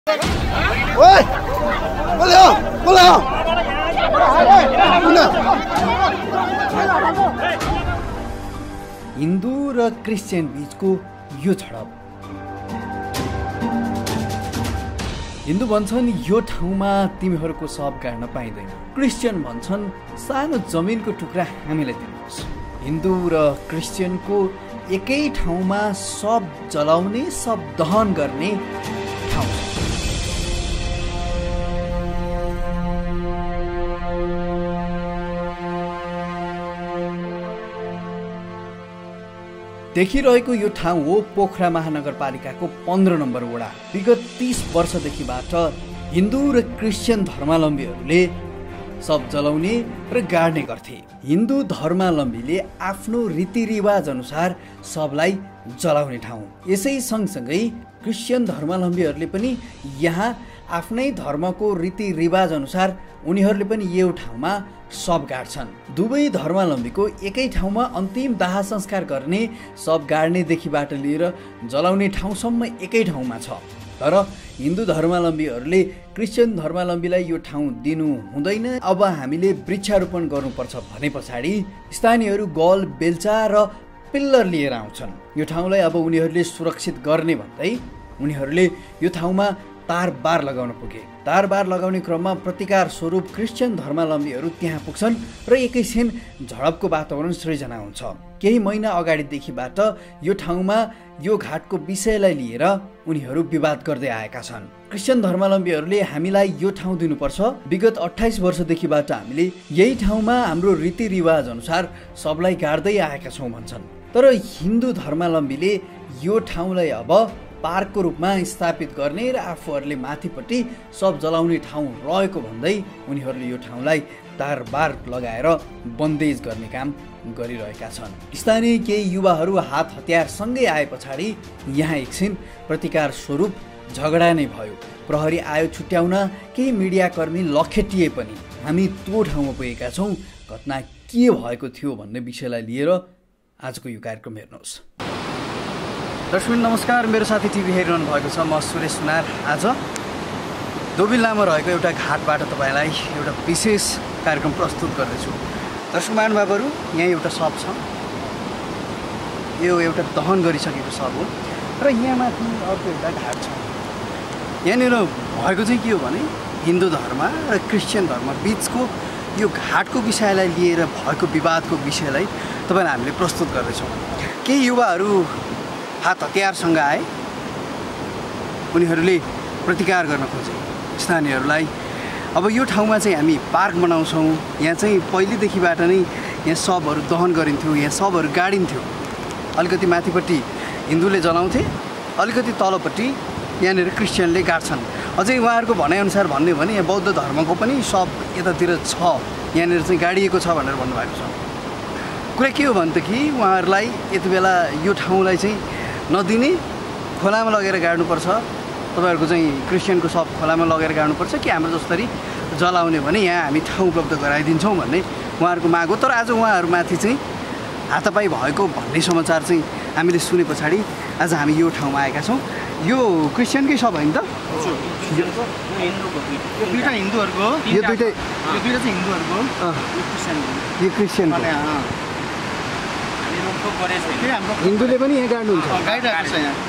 हिन्दू र क्रिस्चियन बीचको यो झडप। हिन्दू भन्छन् यो ठाउँमा तिमीहरूको शव गाड्न पाइँदैन। क्रिस्चियन भन्छन् सानो जमिनको टुक्रा हामीलाई दिनुहोस्। हिन्दू र क्रिस्चियनको एकै ठाउँमा शव जलाउने, शव दहन गर्ने ठाउँ। देखिरहेको यो ठाउँ हो पोखरा महानगरपालिकाको 15 नम्बर वडा। विगत 30 वर्षदेखिबाट हिन्दू र क्रिस्चियन धर्मावलम्बीहरूले शव जलाउने र गाड्ने गर्थे। हिन्दू धर्मावलम्बीले आफ्नो रीतिरिवाज अनुसार शवलाई जलाउने ठाउँ। यसै सँगसँगै क्रिस्चियन धर्मावलम्बीहरूले पनि यहाँ आफ्नै धर्मको रीतिरिवाज अनुसार उनीहरूले पनि यो ठाउँमा शव गाड्छन्। दुवै धर्मावलम्बीको एकै ठाउँमा अन्तिम दाह संस्कार गर्ने, शव गाड्नेदेखिबाट लिएर जलाउने ठाउँसम्म एकै ठाउँमा छ। तर हिन्दू धर्मावलम्बीहरूले क्रिस्चियन धर्मावलम्बीलाई यो ठाउँ दिनु हुँदैन, अब हामीले वृक्षारोपण गर्नुपर्छ भने पछाडि स्थानीयहरू गल, बेल्चा र पिल्लर लिएर आउँछन्। यो ठाउँलाई अब उनीहरूले सुरक्षित गर्ने भन्दै उनीहरूले यो ठाउँमा तारबार लगाउन पुगे। तारबार लगाउने क्रममा प्रतिकार स्वरूप क्रिस्चियन धर्मावलम्बीहरू त्यहाँ पुग्छन् र एकैछिन झडपको वातावरण सृजना हुन्छ। केही महिना अगाडिदेखिबाट यो ठाउँमा यो घाटको विषयलाई लिएर उनीहरू विवाद गर्दै आएका छन्। क्रिस्चियन धर्मावलम्बीहरूले हामीलाई यो ठाउँ दिनुपर्छ, विगत 28 वर्षदेखिबाट हामीले यही ठाउँमा हाम्रो रीतिरिवाज अनुसार सबलाई गाड्दै आएका छौँ भन्छन्। तर हिन्दू धर्मावलम्बीले यो ठाउँलाई अब पार्कको रूपमा स्थापित गर्ने र आफूहरूले माथिपट्टि शव जलाउने ठाउँ रहेको भन्दै उनीहरूले यो ठाउँलाई तारबार लगाएर बन्देज गर्ने काम गरिरहेका छन्। स्थानीय केही युवाहरू हात हतियारसँगै आए पछाडि यहाँ एकछिन प्रतिकार स्वरूप झगडा नै भयो। प्रहरी आयो छुट्याउन, केही मिडियाकर्मी लखेटिए पनि हामी त्यो ठाउँमा पुगेका छौँ। घटना के भएको थियो भन्ने विषयलाई लिएर आजको यो कार्यक्रम हेर्नुहोस्। दर्शक नमस्कार, मेरो साथी टिभी हेरिरहनु भएको छ, म सुरेश सुनार। आज दोबिल्लामा रहेको एउटा घाटबाट तपाईँलाई एउटा विशेष कार्यक्रम प्रस्तुत गर्दैछु। दर्शक महानुभावहरू, यहाँ एउटा शव छ, यो एउटा दहन गरिसकेको शव हो र यहाँ माथि अर्को एउटा घाट छ। यहाँनिर भएको चाहिँ के हो भने हिन्दू धर्म र क्रिस्चियन धर्म बिचको यो घाटको विषयलाई लिएर भएको विवादको विषयलाई तपाईँलाई हामीले प्रस्तुत गर्दैछौँ। केही युवाहरू हात हतियारसँग आए, उनीहरूले प्रतिकार गर्न खोजे स्थानीयहरूलाई। अब यो ठाउँमा चाहिँ हामी पार्क बनाउँछौँ, यहाँ चाहिँ पहिलेदेखिबाट नै यहाँ शवहरू दहन गरिन्थ्यो, यहाँ शवहरू गाडिन्थ्यो। अलिकति माथिपट्टि हिन्दूले जलाउँथे, अलिकति तलपट्टि यहाँनिर क्रिस्चियनले गाड्छन्। अझै उहाँहरूको भनाइअनुसार भन्ने भने यहाँ बौद्ध धर्मको पनि शव यतातिर छ, यहाँनिर चाहिँ गाडिएको छ भनेर भन्नुभएको छ। कुरा के हो भनेदेखि उहाँहरूलाई यति बेला यो ठाउँलाई चाहिँ नदिने, खोलामा लगेर गाड्नुपर्छ, तपाईँहरूको चाहिँ क्रिस्चियनको शव खोलामा लगेर गाड्नुपर्छ कि हाम्रो जसरी जलाउने भने यहाँ हामी ठाउँ उपलब्ध गराइदिन्छौँ भन्ने उहाँहरूको माग हो। तर आज उहाँहरूमाथि चाहिँ हातापाई भएको भन्ने समाचार चाहिँ हामीले सुने पछाडि आज हामी यो ठाउँमा आएका छौँ। यो क्रिस्चियनकै शव होइन त? दुईवटा हिन्दूहरूको, यो दुईवटा चाहिँ हिन्दूहरूको, यो क्रिस्चियनको। हिन्दूले पनि यहाँ गाड्नुहुन्छ? गाडिरहेको छ यहाँ।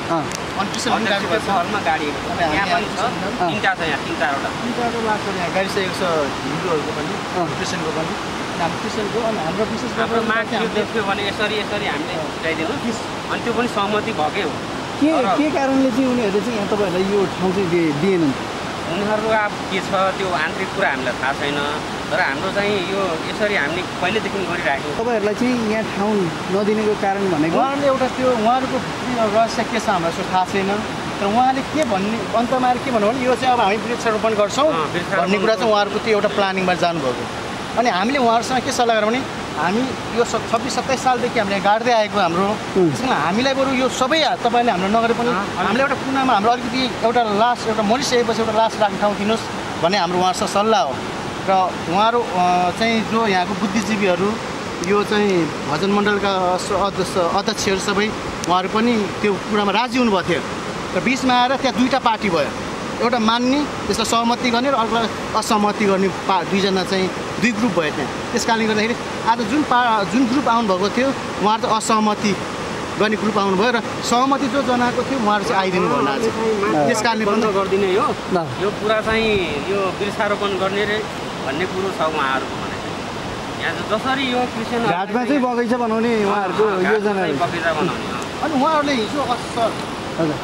गाडिसकेको छ हिन्दूहरूको पनि, क्रिस्चियनको पनि। क्रिस्चियनको अनि हाम्रो विशेष गरेर माग थियो भने यसरी हामीले छुट्याइदिनु अनि त्यो पनि सहमति भएकै हो। के कारणले चाहिँ उनीहरूले चाहिँ यहाँ तपाईँहरूलाई यो ठाउँ चाहिँ दिएनन्? उनीहरूको अब के छ त्यो आन्तरिक कुरा हामीलाई थाहा छैन, तर हाम्रो चाहिँ यो यसरी हामीले पहिलेदेखि गरिरहेको। तपाईँहरूलाई चाहिँ यहाँ ठाउँ नदिनेको कारण भनेको उहाँहरूले एउटा त्यो उहाँहरूको रहस्य के छ हामीलाई त्यो थाहा छैन। तर उहाँले के भन्ने अन्तमा के भन्नु भने यो चाहिँ अब हामी वृक्षारोपण गर्छौँ भन्ने कुरा चाहिँ उहाँहरूको त्यो एउटा प्लानिङमा जानुभएको। अनि हामीले उहाँहरूसँग के सल्लाह गरौँ भने हामी यो 26-27 सालदेखि हामीले गाड्दै आएको हाम्रो हामीलाई बरु यो सबै तपाईँले हाम्रो नगरे पनि हामीले एउटा कुनामा हाम्रो अलिकति एउटा लास एउटा मरिसकेपछि एउटा लास राख्ने ठाउँ दिनुहोस् भन्ने हाम्रो उहाँसँग सल्लाह हो। र उहाँहरू चाहिँ जो यहाँको बुद्धिजीवीहरू, यो चाहिँ भजन मण्डलका अध्यक्षहरू सबै उहाँहरू पनि त्यो कुरामा राजी हुनुभएको थियो। र बिचमा आएर त्यहाँ दुईवटा पार्टी भयो। एउटा मान्ने त्यसलाई सहमति गर्ने र अर्कोलाई असहमति गर्ने दुईजना चाहिँ दुई ग्रुप भयो त्यहाँ। त्यस कारणले गर्दाखेरि आज जुन ग्रुप आउनुभएको थियो उहाँहरू चाहिँ असहमति गर्ने ग्रुप आउनुभयो र सहमति जो जनाएको थियो उहाँहरू चाहिँ आइदिनु भएन आज। त्यस कारणले बन्द गरिदिने यो कुरा चाहिँ यो वृक्षारोपण गर्ने रे भन्ने कुरो छ उहाँहरूको भने यहाँ जसरी यो क्रिस्चियन घाटमा चाहिँ बगैँचा बनाउने उहाँहरूको योजना बगैँचा बनाउने अनि उहाँहरूले हिजो असर हजुर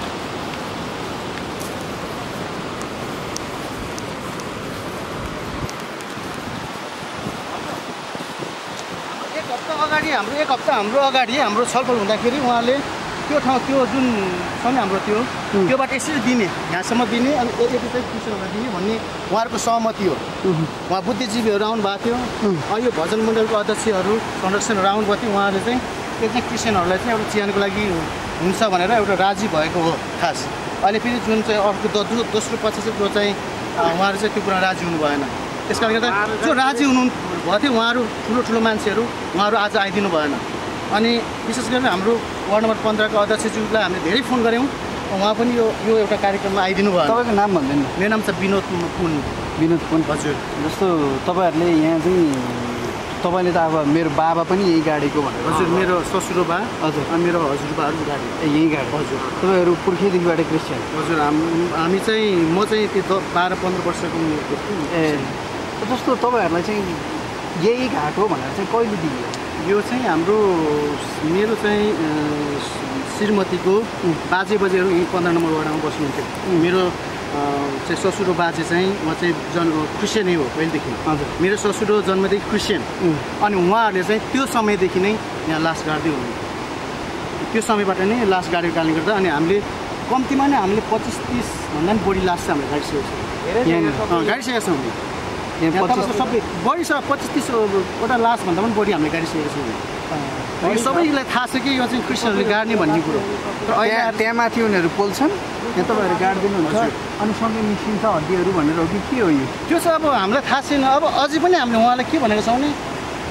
एक हप्ता हाम्रो अगाडि हाम्रो छलफल हुँदाखेरि उहाँले त्यो ठाउँ त्यो जुन छ नि हाम्रो त्योबाट यसरी दिने यहाँसम्म दिने अनि यति चाहिँ क्रिस्चियनहरूलाई दिने भन्ने उहाँहरूको सहमति हो। उहाँ बुद्धिजीवीहरू आउनु भएको थियो, यो भजन मण्डलको अध्यक्षहरू संरक्षणहरू आउनुभएको थियो। उहाँहरूले चाहिँ त्यो चाहिँ क्रिस्चियनहरूलाई चाहिँ एउटा चिहानको लागि हुन्छ भनेर एउटा राजी भएको हो खास। अहिले फेरि जुन चाहिँ अर्को दोस्रो पक्ष चाहिँ जो चाहिँ उहाँहरू चाहिँ त्यो कुरा राजी हुनु भएन। त्यस कारणले गर्दा जो राजी हुनु भएको थियो उहाँहरू ठुलो मान्छेहरू उहाँहरू आज आइदिनु भएन। अनि विशेष गरेर हाम्रो वार्ड नम्बर 15 को अध्यक्षज्यूलाई हामीले धेरै फोन गऱ्यौँ, उहाँ पनि यो एउटा कार्यक्रममा आइदिनु भयो। तपाईँको नाम भन्दैन? मेरो नाम चाहिँ विनोद पुन। हजुर जस्तो तपाईँहरूले यहाँ चाहिँ तपाईँले त अब मेरो बाबा पनि यही गाडीको भनेर। हजुर मेरो ससुरोबा हजुर अनि मेरो हजुरबाहरू गाडी यही गाडी। हजुर तपाईँहरू पुर्खैदेखिबाट क्रिस्चियन? हजुर हामी चाहिँ म चाहिँ त्यो 12-15 वर्षको ए जस्तो तपाईँहरूलाई चाहिँ यही घाट हो भनेर चाहिँ कहिले दियो? यो चाहिँ हाम्रो मेरो चाहिँ श्रीमतीको बाजेबोजूहरू यहीँ 15 नम्बर वार्डमा बस्नुहुन्थ्यो। मेरो चाहिँ ससुरो बाजे चाहिँ उहाँ चाहिँ क्रिस्चियनै हो पहिलेदेखि। हजुर मेरो ससुरो जन्मदेखि क्रिस्चियन। अनि उहाँहरूले चाहिँ त्यो समयदेखि नै यहाँ लास गाड्दै हुनुहुन्थ्यो। त्यो समयबाट नै लास गाडेको कारणले गर्दा अनि हामीले कम्तीमा नै हामीले 25-30 भन्दा पनि बढी लास चाहिँ हामीले गाडिसकेको छौँ। गाडिसकेका छौँ यहाँ सबै बढी छ 25-30 वटा लास भन्दा पनि बढी हामीले गाडिसकेको छौँ। यो सबैलाई थाहा छ कि यो चाहिँ क्रिस्चियनहरूले गाड्ने भन्ने कुरो। तर अहिले त्यहाँ माथि उनीहरू पोल्छन्, यहाँ तपाईँहरू गाडिदिनुहुन्छ अनि सँगै मिसिन्छ हड्डीहरू भनेर हो कि के हो यो? त्यो चाहिँ अब हामीलाई थाहा छैन। अब अझै पनि हामीले उहाँलाई के भनेको छौँ भने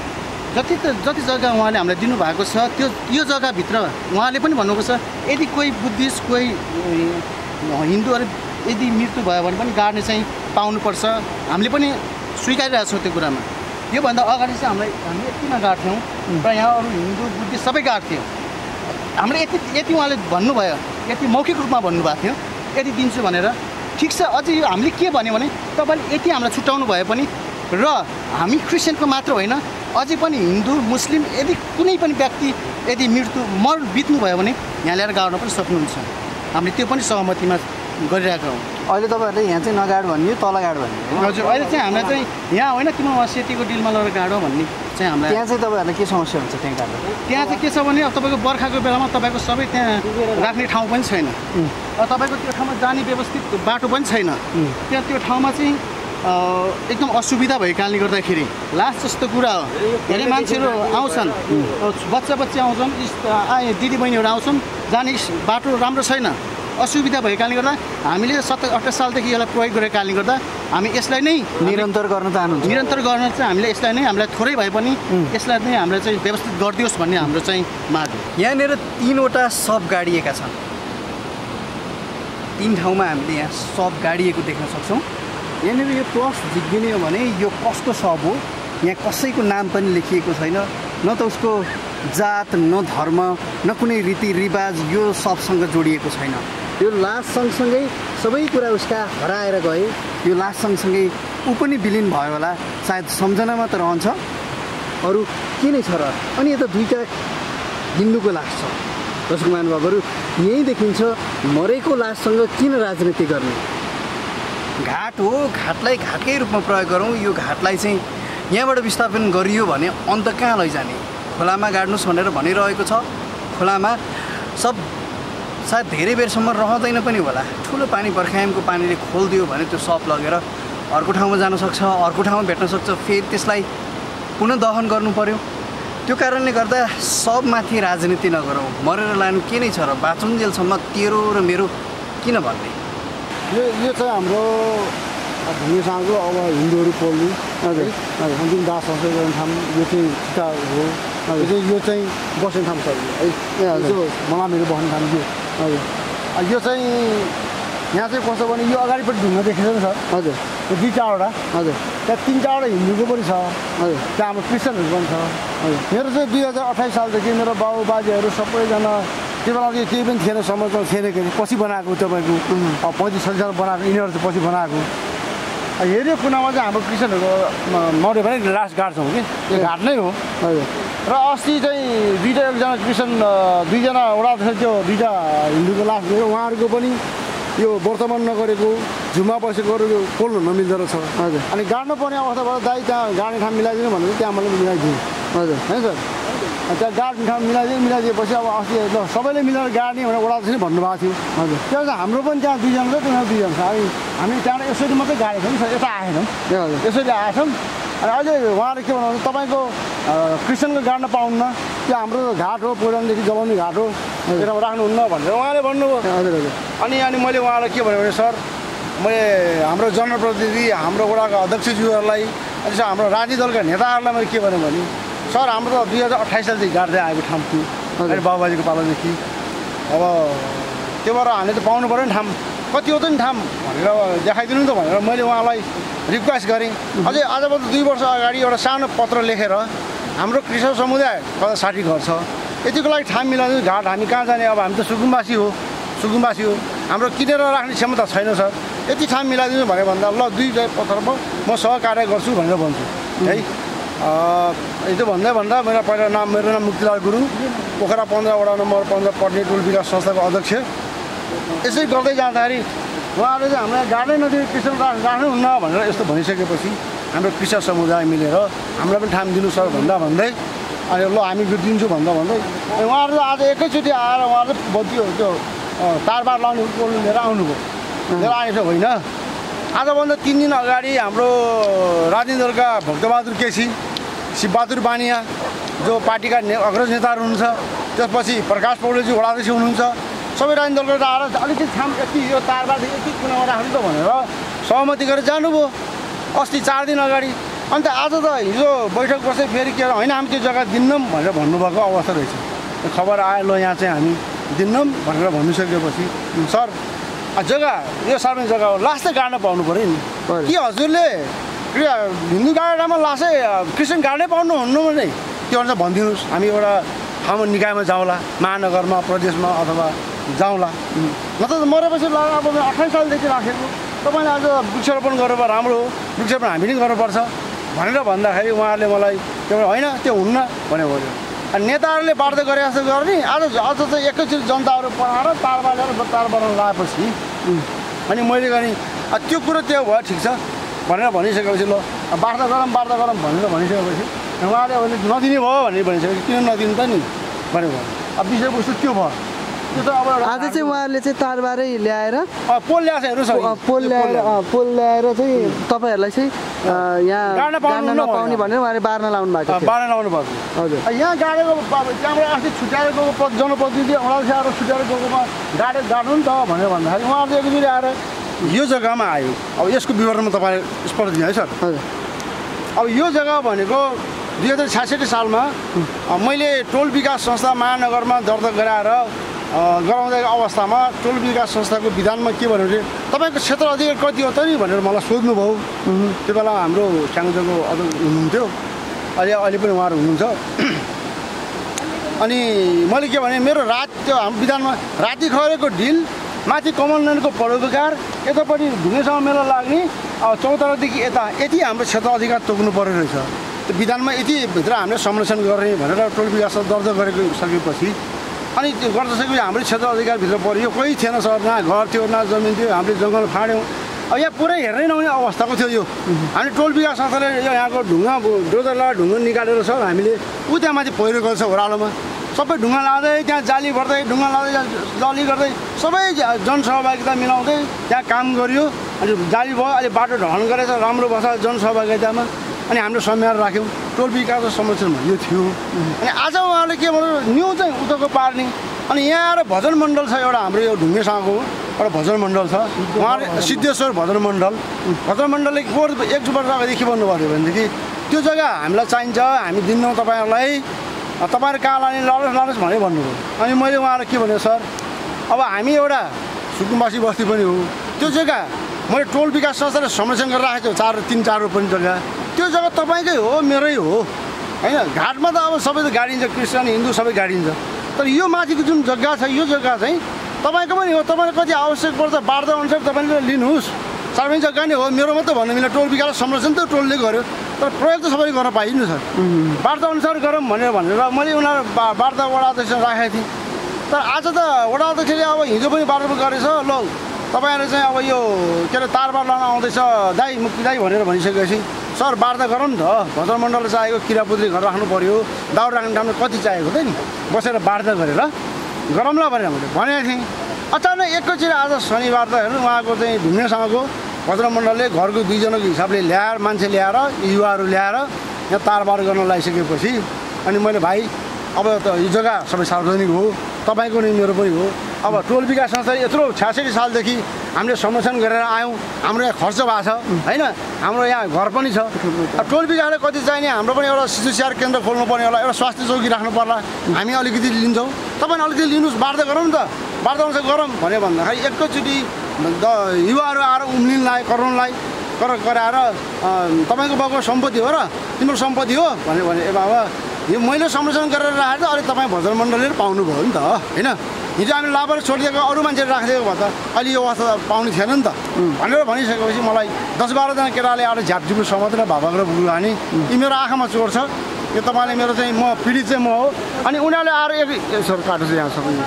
जति जग्गा उहाँले हामीलाई दिनुभएको छ यो जग्गाभित्र उहाँले पनि भन्नुभएको छ यदि कोही बुद्धिस्ट कोही हिन्दूहरू यदि मृत्यु भयो भने पनि गाड्ने चाहिँ पाउनुपर्छ। हामीले पनि स्वीकारिरहेको छौँ त्यो कुरामा। योभन्दा अगाडि चाहिँ हामी यतिमा गाड्थ्यौँ र यहाँ अरू हिन्दू बुद्धिस्ट सबै गाड्थ्यौँ। हामीले यति उहाँले भन्नुभयो, यति मौखिक रूपमा भन्नुभएको थियो यति दिन्छु भनेर। ठिक छ, अझै हामीले के भन्यो भने तपाईँले यति हामीलाई छुट्याउनु भए पनि र हामी क्रिस्चियनको मात्र होइन अझै पनि हिन्दू मुस्लिम यदि कुनै पनि व्यक्ति यदि बित्नु भयो भने यहाँ ल्याएर गाड्न पनि सक्नुहुन्छ। हामीले त्यो पनि सहमतिमा गरिरहेका हौँ। अहिले तपाईँहरूले यहाँ चाहिँ नगाड भन्ने तल गाड भन्ने? हजुर अहिले चाहिँ हामीलाई चाहिँ यहाँ होइन कि म सेतीको डिलमा लगेर गाडो भन्ने चाहिँ हामीलाई। त्यहाँ चाहिँ तपाईँहरूलाई के समस्या हुन्छ त्यहाँ गाड्दा? त्यहाँ चाहिँ के छ भने अब तपाईँको बर्खाको बेलामा तपाईँको सबै त्यहाँ राख्ने ठाउँ पनि छैन। तपाईँको त्यो ठाउँमा जाने व्यवस्थित बाटो पनि छैन। त्यहाँ त्यो ठाउँमा चाहिँ एकदम असुविधा भएको कारणले गर्दाखेरि लास्ट जस्तो कुरा हो। धेरै मान्छेहरू आउँछन्, बच्चा आउँछन्, दिदीबहिनीहरू आउँछन्, जाने बाटो राम्रो छैन, असुविधा भएको कारणले गर्दा हामीले 17-18 सालदेखि यसलाई प्रयोग गरेको कारणले गर्दा हामी यसलाई नै निरन्तर गर्न चाहनुहुन्छ? निरन्तर गर्न चाहिँ हामीले यसलाई नै हामीलाई थोरै भए पनि यसलाई नै हामीलाई चाहिँ व्यवस्थित गरिदियोस् भन्ने हाम्रो चाहिँ माग हो। यहाँनिर 3वटा सब गाडिएका छन्। 3 ठाउँमा हामीले यहाँ सब गाडिएको देख्न सक्छौँ। यहाँनिर यो क्रस झिक्दिने हो भने यो कसको सब हो? यहाँ कसैको नाम पनि लेखिएको छैन, न त उसको जात न धर्म न कुनै रीतिरिवाज यो सबसँग जोडिएको छैन। यो लास सँगसँगै सबै कुरा उसका हराएर गए। यो लास सँगसँगै ऊ पनि विलिन भयो होला, सायद सम्झनामा त रहन्छ, अरू के नै छ र? अनि यता 2टा हिन्दूको लास छ। दर्शक महानुभावहरू यहीँ देखिन्छ मरेको लाससँग किन राजनीति गर्ने? घाट हो, घाटलाई घाटकै रूपमा प्रयोग गरौँ। यो घाटलाई चाहिँ यहाँबाट विस्थापन गरियो भने अन्त कहाँ लैजाने? खोलामा गाड्नुहोस् भनेर भनिरहेको छ। खोलामा सब सायद धेरै बेरसम्म रहँदैन पनि होला। ठुलो पानी बर्खायामको पानीले खोलिदियो भने त्यो सब लगेर अर्को ठाउँमा जान सक्छ, अर्को ठाउँमा भेट्न सक्छ, फेरि त्यसलाई पुनः दहन गर्नु पर्यो। त्यो कारणले गर्दा सबमाथि राजनीति नगरौँ। मरेर लानु के नै छ र? बाँचुन्जेलसम्म तेरो र मेरो किन भन्ने? यो चाहिँ हाम्रो ढुङ्गेसँगको अब हिन्दूहरू पोल्नु अन्तिम दास संस्कार गर्ने ठाउँ यो चाहिँ टिका हो। यो चाहिँ बस्ने ठाउँ छ, मलामहरू बस्ने ठाउँ यो चाहिँ यहाँ चाहिँ कस्तो भने यो अगाडिपट्टि ढुङ्गा देखेको छ नि सर हजुर यो 2-4वटा हजुर त्यहाँ 3-4वटा हिन्दूको पनि छ हजुर त्यहाँ हाम्रो क्रिस्चियनहरू पनि छ हजुर मेरो चाहिँ 2028 सालदेखि मेरो बाउ बाजेहरू सबैजना त्यो बेला चाहिँ केही पनि थिएन समझमा थिएन के पछि बनाएको तपाईँको 35-40 साल बनाएको यिनीहरू चाहिँ पछि बनाएको हेऱ्यो कुनामा चाहिँ हाम्रो क्रिस्चियनहरूको मर्यो भने लास्ट गाड्छौँ कि त्यो घाट नै हो हजुर र अस्ति चाहिँ एकजना क्रिस्चियन दुईजना वडा त्यो 2टा हिन्दूको लास गयो उहाँहरूको पनि यो वर्तमान नगरेको झुमा बसेकोहरू खोल्नु नमिल्दो रहेछ हजुर अनि गाड्नु पर्ने अवस्थाबाट दाइ त्यहाँ गाड्ने ठाउँ मिलाइदिनु भनेर त्यहाँ मैले मिलाइदिएँ हजुर है सर त्यहाँ गाड्ने ठाउँ मिलाइदिएपछि अब अस्ति ल सबैले मिलेर गाड्ने भनेर वडा चाहिँ भन्नुभएको थियो हजुर त्यो चाहिँ हाम्रो पनि त्यहाँ 2जना छ तिनीहरू 2जना छ अनि हामी त्यहाँबाट यसरी मात्रै गाडेको नि सर यता आएनौँ हजुर यसरी आएछौँ अनि अहिले उहाँले के भन्नुहुन्छ तपाईँको क्रिस्चियनको गाड्न पाउन्न त्यो हाम्रो घाट हो पुरानदेखि जलाउने घाट हो त्यसमा राख्नुहुन्न भनेर उहाँले भन्नुभयो हजुर हजुर अनि मैले उहाँलाई के भनेँ भने सर मैले हाम्रो जनप्रतिनिधि हाम्रो वडाका अध्यक्षज्यूहरूलाई अनि हाम्रो राजनीतिक दलका नेताहरूलाई मैले के भनेँ भने सर हाम्रो त 2028 सालदेखि गाड्दै आएको ठाउँ थियो अहिले बाबुबाजेको पालादेखि अब त्यो भएर हामीले त पाउनु पऱ्यो नि ठाउँ कति हो त नि ठाउँ भनेर देखाइदिनु त भनेर मैले उहाँलाई रिक्वेस्ट गरेँ अझै आजभन्दा 2 वर्ष अगाडि एउटा सानो पत्र लेखेर हाम्रो कृषक समुदाय 60 घर छ यतिको लागि ठाउँ मिलाइदिनु घाट हामी कहाँ जाने अब हामी त सुकुम्बासी हो हाम्रो किनेर राख्ने क्षमता छैन सर यति ठाउँ मिलाइदिनु भने भन्दा ल 2 पत्रमा म सहकार्य गर्छु भनेर भन्छु है यो भन्दा मेरो नाम मुक्तिलाल गुरुङ पोखरा 15 वडा नम्बर 15 पढ्ने टोल विकास संस्थाको अध्यक्ष यसै गर्दै जाँदाखेरि उहाँले चाहिँ हामीलाई गाड्नै नदिए कृषक राख्नुहुन्न भनेर यस्तो भनिसकेपछि हाम्रो कृषक समुदाय मिलेर हामीलाई पनि ठाउँ दिनु सर भन्दै अनि ल हामी दिन्छु भन्दै अनि उहाँहरू आज एकैचोटि आएर उहाँहरू बत्ती त्यो तारबार लाउने पोल लिएर आउनुभयो लिएर आएछ होइन आजभन्दा 3 दिन अगाडि हाम्रो राजनीतिक दलका भक्तबहादुर केसी शिवबहादुर बानिया जो पार्टीका अग्रज नेताहरू हुनुहुन्छ त्यसपछि प्रकाश पौडेलजी वडाध्यक्ष हुनुहुन्छ सबै राजनीतिक दलबाट आएर अलिकति ठाउँ यति यो तारबार यति कुनामा राख्नु त भनेर सहमति गरेर जानुभयो अस्ति 4 दिन अगाडि अन्त आज त हिजो बैठक बस्दै फेरि के होइन हामी त्यो जग्गा दिन्नौँ भनेर भन्नुभएको अवस्था रहेछ खबर आयो ल यहाँ चाहिँ हामी दिन्नौँ भनेर भनिसकेपछि सर जग्गा यो सार्वजनिक जग्गा हो लासै गाड्न पाउनु पऱ्यो नि के हजुरले हिन्दू गाडामा लासै क्रिस्चियन गाड्नै पाउनुहुन्न भने के भन्छ भनिदिनुहोस् हामी एउटा ठाउँमा निकायमा जाउँला महानगरमा प्रदेशमा अथवा जाउँला नत्र मरेपछि अब 28 सालदेखि राखेको तपाईँले आज वृक्षारोपण गरेर राम्रो हो वृक्षारोपण हामी नै गर्नुपर्छ भनेर भन्दाखेरि उहाँहरूले मलाई त्यो होइन त्यो हुन्न भने भन्यो अनि नेताहरूले बाध्य गरे जस्तो गर्ने आज चाहिँ एकैचोटि जनताहरू पढाएर तार बनाउन लगाएपछि अनि मैले गर्ने त्यो कुरो त्यो भयो ठिक छ भनेर भनिसकेपछि ल वार्ता गरौँ भनेर भनिसकेपछि उहाँले अब नदिने भयो भनेर भनिसकेपछि किन नदिनु त नि भनेको अब विषयवस्तु त्यो भयो त्यो त अब आज चाहिँ उहाँहरूले चाहिँ तारबारै ल्याएर पोल ल्याएको छ हेर्नुहोस् पोल ल्याएर चाहिँ तपाईँहरूलाई चाहिँ यहाँ गाड्न नपाउने भनेर उहाँले बार्न लाउनु भएको थियो बार्न लाउनु भएको हजुर यहाँ गाडेको त्यहाँबाट अस्ति छुट्याएर गएको जनप्रतिनिधि औँलाले आएर छुट्याएर गएकोमा गाड्नु नि त भनेर भन्दाखेरि उहाँहरूले एकचोटि आएर यो जग्गामा आयो अब यसको विवरणमा तपाईँले स्पष्ट दिनु है सर हजुर अब यो जग्गा भनेको 2066 सालमा मैले टोल विकास संस्था महानगरमा दर्ता गराउँदाको अवस्थामा टोल विकास संस्थाको विधानमा के भन्यो भने तपाईँको क्षेत्र अधिकार कति हो त नि भनेर मलाई सोध्नुभयो त्यो बेला हाम्रो स्याङ्जाको हुनुहुन्थ्यो अहिले पनि उहाँहरू हुनुहुन्छ अनि मैले के भने मेरो त्यो हाम्रो विधानमा राति खरेको ढिल माथि कमल नयनको परोपकार यतापट्टि ढुङ्गेसँग मेला लाग्ने चौतारादेखि यति हाम्रो क्षेत्र अधिकार तोक्नु पर्ने रहेछ त्यो विधानमा यतिभित्र हामीले संरक्षण गर्ने भनेर टोल विकास दर्ता गरेको सकेपछि अनि त्यो गर्दा सकेपछि हाम्रो क्षेत्र अधिकारभित्र पऱ्यो कोही थिएन सर न घर थियो न जमिन थियो हामीले जङ्गल फाड्यौँ अब यहाँ पुरै हेर्नै नहुने अवस्थाको थियो यो हामी टोल विकास संस्थाले यहाँको ढुङ्गा डोजरला ढुङ्गा निकालेर सर हामीले त्यहाँ माथि पहिरो गर्छ ओह्रालोमा सबै ढुङ्गा लाँदै त्यहाँ जाली भर्दै ढुङ्गा लाँदै जाली गर्दै सबै जनसहभागिता मिलाउँदै त्यहाँ काम गरियो अनि जाली भयो अहिले बाटो ढलन गरेछ राम्रो बस्छ जनसहभागितामा अनि हामीले सम्झाएर राख्यौँ टोल विकासको संरक्षण यो थियो अनि आज उहाँले के भन्नु न्यु चाहिँ उताको पार्ने अनि यहाँ आएर भजन मण्डल छ एउटा हाम्रो यो ढुङ्गेसँगको एउटा भजन मण्डल छ उहाँले सिद्धेश्वर भजन मण्डलले 1 वर्ष अगाडि के भन्नुभयो भनेदेखि त्यो जग्गा हामीलाई चाहिन्छ हामी दिन्नौँ तपाईँहरूलाई तपाईँहरू कहाँ लाने लडोस् भने भन्नुभयो अनि मैले उहाँलाई के भने सर अब हामी एउटा सुकुम्बासी बस्ती पनि हो। त्यो जग्गा मैले टोल विकास संस्थाले संरक्षण गरेर राखेको छु 3-4 रोपनी जग्गा। त्यो जग्गा तपाईँकै हो, मेरै हो होइन। घाटमा त अब सबै त गाडिन्छ, क्रिस्चियन हिन्दू सबै गाडिन्छ। तर यो माथिको जुन जग्गा छ यो जग्गा चाहिँ तपाईँको पनि हो। तपाईँलाई कति आवश्यक पर्छ वार्ता अनुसार तपाईँले लिनुहोस्। सार्वजनिक जग्गा नै हो, मेरो मात्रै भन्नु मिल्ने। टोल विकास संरक्षण त टोलले गर्यो, तर प्रयोग त सबैले गर्न पाइनु छ। वार्ता अनुसार गरौँ भनेर मैले उनीहरू वार्ता वडा अध्यक्ष राखेको थिएँ। तर आज त वडा अध्यक्षले अब हिजो पनि वार्ता गरेछ, ल तपाईँहरू चाहिँ अब यो के अरे तारबार लान आउँदैछ दाई मुक्ति दाई भनेर भनिसकेपछि सर वार्ता गरौँ नि त। भजन मण्डल चाहिएको, किरापुत्री घर राख्नु पऱ्यो, दाउरा राख्ने ठाउँमा कति चाहिएको त नि, बसेर वार्ता गरेर गरौँला भनेर मैले भनेको थिएँ। अचानक एकैचोटि आज शनिबार त हेर्नु उहाँको चाहिँ ढुङ्गेसँगको भजन मण्डलले घरको 2 जनाको हिसाबले ल्याएर मान्छे ल्याएर युवाहरू ल्याएर यहाँ तारबार गर्न लागिसकेपछि अनि मैले भाइ अब त यो जग्गा सबै सार्वजनिक हो, तपाईँको नि मेरो पनि हो। अब टोल विकास संस्था यत्रो 66 सालदेखि हामीले संरक्षण गरेर आयौँ। हाम्रो यहाँ खर्च भएको छ होइन, हाम्रो यहाँ घर पनि छ। टोल विकासले कति चाहिने, हाम्रो पनि एउटा शिशु स्याहार केन्द्र खोल्नु पर्ने होला, एउटा स्वास्थ्य चौकी राख्नु पर्ला, हामी अलिकति लिन्छौँ, तपाईँ अलिकति लिनुहोस्, वार्ता गरौँ नि त, वार्ता अनुसार गरौँ भनेर भन्दाखेरि एकैचोटि युवाहरू आएर उम्लिनलाई कराउनलाई गराएर तपाईँको बाबुको सम्पत्ति हो र तिम्रो सम्पत्ति हो भनेर भने ए बाबा यो मैले संरक्षण गरेर राखेर अहिले तपाईँ भजन मण्डलले पाउनुभयो नि त होइन। हिजो हामीले लाभर छोडिदिएको अरू मान्छेले राखिदिएको भए त अहिले यो अवस्था पाउने थिएन नि त भनेर भनिसकेपछि मलाई 10-12 जना केटाले आएर झ्यापझुपु समातेर भाभाको र बुढो हानी यी मेरो आँखामा चोर छ, यो तपाईँले मेरो चाहिँ म पीडित चाहिँ म हो। अनि उनीहरूले आएर यसो काटो चाहिँ यहाँ सबै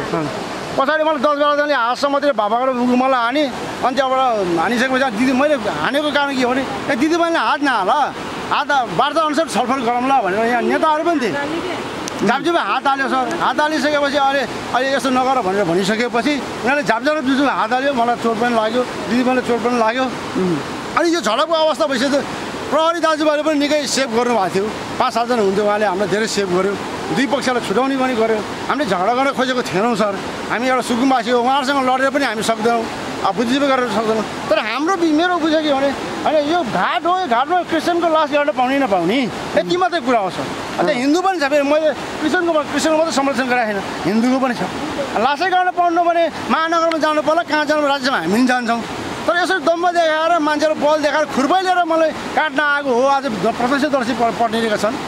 पछाडि मलाई 10-12 जनाले हात समातेर भाभाको र बुढो मलाई हाने। अनि त्यहाँबाट हानिसकेपछि दिदी मैले हानेको कारण के हो भने दिदी बहिनीले हात नहाल, हात वार्ता अनुसार छलफल गरौँला भनेर यहाँ नेताहरू पनि थिए। झापझुपे हात हाल्यो सर, हात हालिसकेपछि अहिले यस्तो नगर भनेर भनिसकेपछि उनीहरूले झापझाप जुन हात हाल्यो, मलाई चोट पनि लाग्यो, दिदीबहिनीलाई चोट पनि लाग्यो। अनि यो झडपको अवस्था भइसक्यो। प्रहरी दाजुभाइले पनि निकै सेभ गर्नुभएको थियो, 5-7 जना हुन्थ्यो, उहाँले हामीलाई धेरै सेभ गर्यो, 2 पक्षलाई छुटाउने पनि गर्यो। हामीले झगडा गर्न खोजेको थिएनौँ सर, हामी एउटा सुकुम्बासी हो, उहाँहरूसँग लडेर पनि हामी सक्दैनौँ, बुझिदिनु गरेर सक्दैनौँ। तर हाम्रो मेरो बुझ्यो के भने होइन यो घाट हो, यो घाटमा क्रिस्चियनको लास गर्न पाउने नपाउने यति मात्रै कुरा हो सर। अन्त हिन्दू पनि छ, फेरि मैले क्रिस्चियनको मात्रै संरक्षण गराएको छैन, हिन्दूको पनि छ। लासै गर्न पाउनु भने महानगरमा जानु पर्ला, कहाँ जानु राज्यमा हामी पनि जान्छौँ। तर यसरी दम्ब देखाएर मान्छेहरू बल देखाएर खुर्बै लिएर मलाई काट्न आएको हो। आज प्रत्यक्षदर्शी पट्टिरहेका छन्,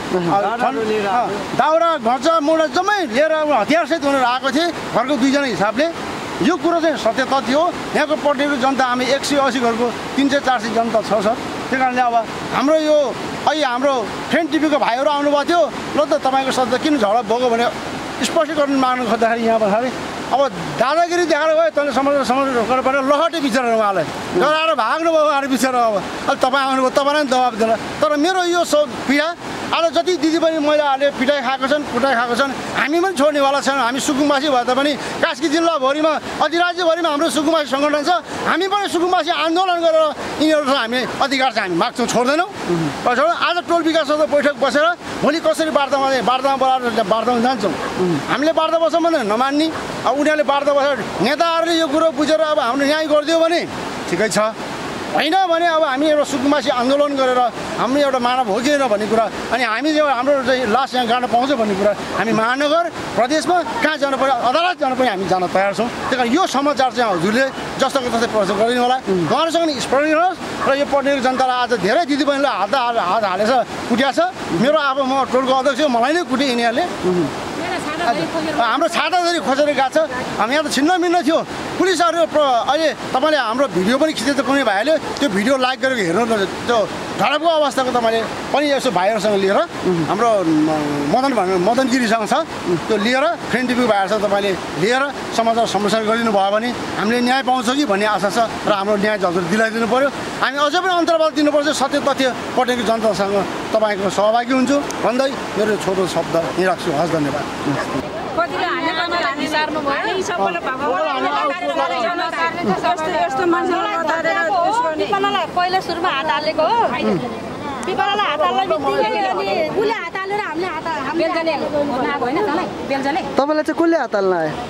दाउरा घर्चा मुढा जम्मै लिएर हतियारसहित उनीहरू आएको थिए घरको 2 जना हिसाबले। यो कुरो चाहिँ सत्य तथ्य हो। यहाँको पट्टिको जनता हामी 180 घरको 300-400 जनता छ सर। त्यही कारणले अब हाम्रो यो अहिले हाम्रो फ्रेन्ड टिभीको भाइहरू आउनुभएको थियो, ल त तपाईँको सत्य किन झडप भएको भने स्पष्टीकरण माग्नु खोज्दाखेरि यहाँ भन्दाखेरि अब दादागिरी देखाएर गयो, तैँले समझ गरेर पऱ्यो, लहटे बिचरा उहाँलाई डराएर भाग्नुभयो उहाँहरू बिचरा। अब तपाईँ आउनुभयो, तपाईँलाई पनि दबाब दिएर। तर मेरो यो पीडा आज जति दिदीबहिनी महिलाहरूले पिटाइ खाएको छन्, कुटाइ खाएको छन्, हामी पनि छोड्नेवाला छैनौँ। हामी सुकुम्बासी भए तापनि कास्की जिल्लाभरिमा अधिराज्यभरिमा हाम्रो सुकुम्बासी सङ्गठन छ, हामी पनि सुकुम्बासी आन्दोलन गरेर यिनीहरूसँग हामी अधिकार चाहिँ हामी माग्छौँ, छोड्दैनौँ। आज टोल विकास बैठक बसेर भोलि कसरी वार्तामा बोलाएर वार्तामा जान्छौँ। हामीले वार्ता बस्छौँ भने नमान्ने, अब उनीहरूले वार्ता बसेर नेताहरूले यो कुरो बुझेर अब हाम्रो न्याय गरिदियो भने ठिकै छ, होइन भने अब हामी एउटा सुकुम्बासी आन्दोलन गरेर हामी एउटा मानव हो कि भन्ने कुरा, अनि हामी जो हाम्रो चाहिँ लास यहाँ गाड्न पाउँछ भन्ने कुरा हामी महानगर प्रदेशमा कहाँ जानु पर्यो, अदालत जानु पनि हामी जान तयार छौँ। त्यही कारण यो समाचार चाहिँ हजुरले जस्तोको जस्तै प्रचार गरिदिनु होला, उहाँहरूसँग नि स्मरण गर्नुहोस्। र यो पट्टिको जनतालाई आज धेरै दिदीबहिनीलाई हात हालेछ, कुटिया छ। मेरो अब म टोलको अध्यक्ष, मलाई नै कुटे यिनीहरूले, हाम्रो छाताधरी खोजेर गएको छ। हामी यहाँ त छिन्न मिल्न थियो। पुलिसहरू अहिले तपाईँले हाम्रो भिडियो पनि खिचेर कुनै भाइले त्यो भिडियो लाइक गरेर हेर्नु, त्यो झडपको अवस्थाको तपाईँले पनि यसो भाइहरूसँग लिएर हाम्रो मदन गिरीसँग छ, त्यो लिएर फ्रेन्ड टिभीको भाइहरूसँग तपाईँले लिएर समाचार संरक्षण गरिदिनु भयो भने हामीले न्याय पाउँछ कि भन्ने आशा छ। र हाम्रो न्याय हजुर दिलाइदिनु पऱ्यो। हामी अझै पनि अन्तर्वाद दिनुपर्छ, सत्य तथ्य पटेको जनतासँग तपाईँको सहभागी हुन्छु भन्दै मेरो छोटो शब्द यहीँ राख्छु। हस्, धन्यवाद। पहिला सुरुमा हात हालेको हो, पिपलालाई हात हाल्दा उसले हात हालेर हामीले तपाईँलाई चाहिँ कसले हात हाल्न आयो?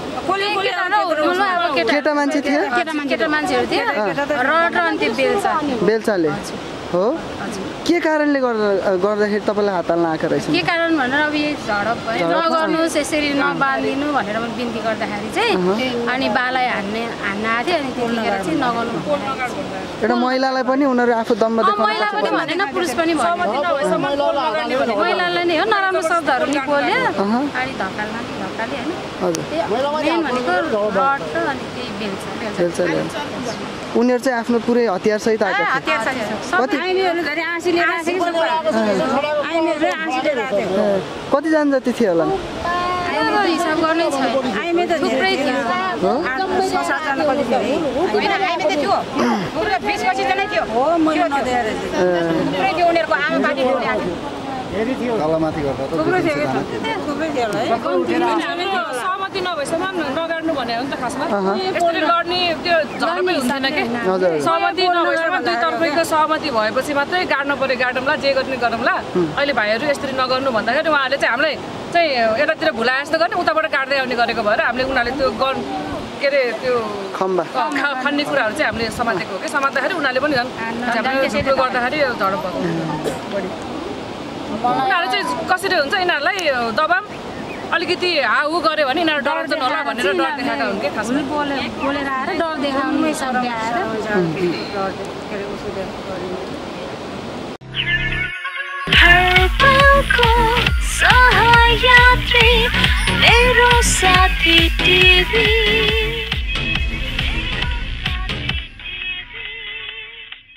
केटा मान्छेहरू थियो, केटा मान्छेहरू थियो, रड र अन्त्य बेल्चाले। हो के कारणले गर्दाखेरि तपाईँलाई हात हाल्न आएको रहेछ के कारण भनेर अब यो झडप भयो नगर्नुहोस् यसरी नबाँधिदिनु भनेर मैले बिन्ती गर्दाखेरि चाहिँ अनि बालाई हान्न आएको थियो अनि त्यतिखेर चाहिँ नगर्नु एउटा महिलालाई पनि उनीहरू आफू दम्ब महिला पनि भनेन पुरुष पनि महिलालाई नै हो नराम्रो शब्दहरू नि बोल्यो अनि धक्काली होइन मेन भनेको रड र अनि त्यही बेल्छ उनीहरू चाहिँ आफ्नो पुरै हतियार सहित आएको कतिजना जति थियो होला हिसाब गर्नै छैन थुप्रै थियो तलमाथि गर्दा सहमति नभएसम्म नगाड्नु भने हो नि त खासमा यसरी लड्ने त्यो झडपै हुँदैन कि सहमति नभएसम्म दुई तर्फैको सहमति भएपछि मात्रै गाड्नु पर्यो गाडौँला जे गर्ने गरौँला अहिले भाइहरू यसरी नगर्नु भन्दाखेरि उहाँले चाहिँ हामीलाई चाहिँ यतातिर भुलाए जस्तो गर्ने उताबाट काट्दै आउने गरेको भएर हामीले उनीहरूले त्यो गन के अरे त्यो खन्ने कुराहरू चाहिँ हामीले समातेको हो कि समात्दाखेरि उनीहरूले पनि झन् त्यसो गर्दाखेरि झडप भएको उनीहरू चाहिँ कसरी हुन्छ यिनीहरूलाई दबाम अलिकति हाउ गऱ्यो भने यिनीहरू डराउँछन् होला भनेर डर देखाएका हुन् कि खासमा बोलेर आएर डर देखाउनु शब्द आएर सहयात्री मेरो साथी टिभी